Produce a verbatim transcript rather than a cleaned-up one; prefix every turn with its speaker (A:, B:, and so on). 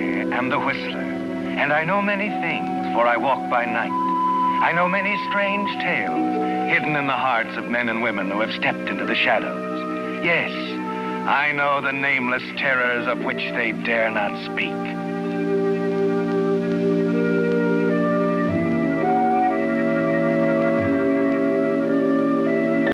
A: am the Whistler, and I know many things, for I walk by night. I know many strange tales hidden in the hearts of men and women who have stepped into the shadows. Yes, I know the nameless terrors of which they dare not speak.